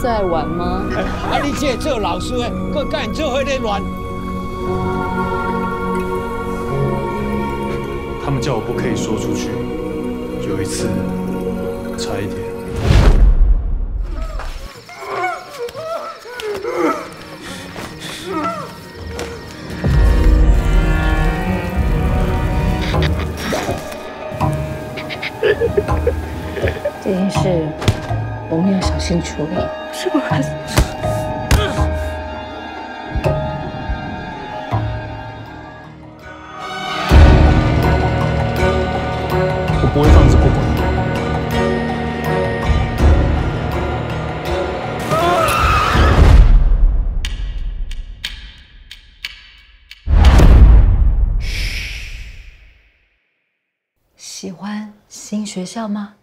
在玩吗？ 啊，你这做老师的，搁敢做伙咧乱？ 他们叫我不可以说出去。有一次，差一点。 这件事我没有小心处理，是我儿子。 我不会放着不管。 喜欢新学校吗？